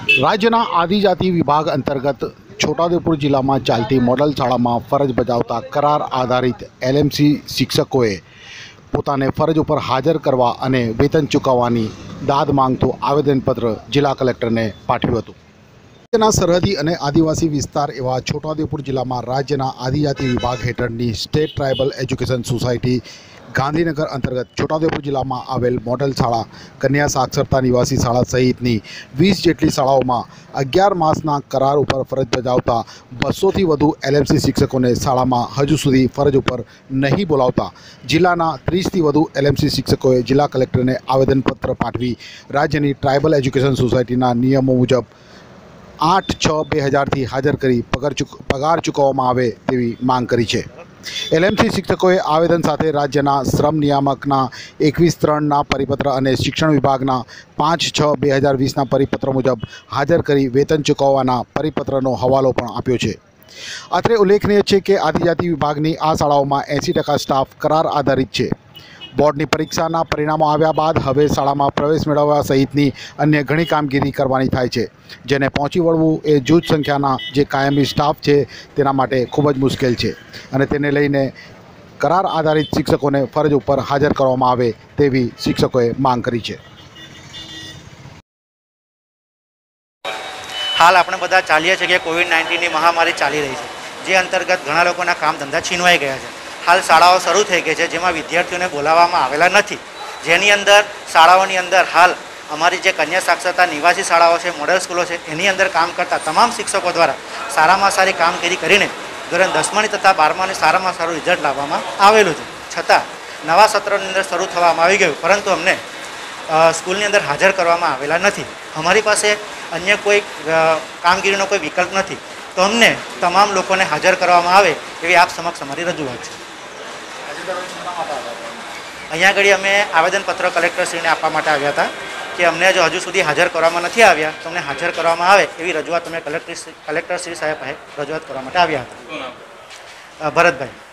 રાજ્યના આદિજાતિ વિભાગ અંતર્ગત છોટાઉદેપુર જિલ્લામાં ચાલતી મોડલ શાળામાં ફરજ બજાવતા કરાર આધારિત એલએમસી શિક્ષકોએ પોતાને ફરજ ઉપર હાજર કરવા અને વેતન ચૂકવવાની દાદ માંગતું આવેદનપત્ર જિલ્લા કલેક્ટરને પાઠવ્યું હતું। રાજ્યના સરહદી અને આદિવાસી વિસ્તાર એવા છોટાઉદેપુર જિલ્લામાં રાજ્યના આદિજાતિ વિભાગ હેઠળની state tribal education society Gandhinagar અંતર્ગત છોટાઉદેપુર જિલ્લામાં આવેલ મોડલ શાળા, કન્યા સાક્ષરતા નિવાસી શાળા સહિતની 20 જેટલી શાળાઓમાં 11 માસના કરાર ઉપર ફરજ બજાવતા 200થી વધુ એલએમસી શિક્ષકોને શાળામાં હજુ સુધી ફરજ ઉપર નહીં બોલાવતા જિલ્લાના 30થી વધુ એલએમસી શિક્ષકોએ જિલ્લા કલેક્ટરને આવેદનપત્ર પાઠવી રાજ્યની ટ્રાઇબલ એજ્યુકેશન સોસાયટીના નિયમો મુજબ 8/6/2000 થી હાજર કરી પગાર ચૂકવવામાં આવે તેવી માંગ કરી છે। એલએમસી શિક્ષકોએ આવેદન સાથે રાજ્યના શ્રમ નિયામકના 21/3ના પરિપત્ર અને શિક્ષણ વિભાગના 5/6/2020ના પરિપત્ર મુજબ હાજર કરી વેતન ચૂકવવાના પરિપત્રનો હવાલો પણ આપ્યો છે। અત્રે ઉલ્લેખનીય છે કે આદિજાતિ વિભાગની આ શાળાઓમાં 80% સ્ટાફ કરાર આધારિત છે। બોર્ડની પરીક્ષાના પરિણામો આવ્યા બાદ હવે શાળામાં પ્રવેશ મેળવવા સહિતની અન્ય ઘણી કામગીરી કરવાની થાય છે, જેને પહોંચી વળવું એ જૂથ સંખ્યાના જે કાયમી સ્ટાફ છે તેના માટે ખૂબ જ મુશ્કેલ છે અને તેને લઈને કરાર આધારિત શિક્ષકોને ફરજ ઉપર હાજર કરવામાં આવે તેવી શિક્ષકોએ માંગ કરી છે। હાલ આપણે બધા ચાલીએ છીએ કે કોવિડ-19ની મહામારી ચાલી રહી છે, જે અંતર્ગત ઘણા લોકોના કામ ધંધા છીનવાઈ ગયા છે। હાલ શાળાઓ શરૂ થઈ ગઈ છે, જેમાં વિદ્યાર્થીઓને બોલાવવામાં આવેલા નથી, જેની અંદર શાળાઓની અંદર હાલ અમારી જે કન્યા સાક્ષરતા નિવાસી શાળાઓ છે, મોડેલ સ્કૂલો છે, એની અંદર કામ કરતા તમામ શિક્ષકો દ્વારા સારામાં સારી કામગીરી કરીને ધોરણ 10માની તથા 12માની સારામાં સારું રિઝલ્ટ લાવવામાં આવેલું છે। છતાં નવા સત્રની અંદર શરૂ થવામાં આવી ગયું, પરંતુ અમને સ્કૂલની અંદર હાજર કરવામાં આવેલા નથી। અમારી પાસે અન્ય કોઈ કામગીરીનો કોઈ વિકલ્પ નથી, તો અમને તમામ લોકોને હાજર કરવામાં આવે એવી આપ સમક્ષ અમારી રજૂઆત છે। અહીંયા આગળ અમે આવેદનપત્ર કલેક્ટરશ્રીને આપવા માટે આવ્યા હતા કે અમને જો હજુ સુધી હાજર કરવામાં નથી આવ્યા તો અમને હાજર કરવામાં આવે એવી રજૂઆત અમે કલેક્ટરશ્રી સાહેબ પાસે રજૂઆત કરવા માટે આવ્યા હતા। ભરતભાઈ।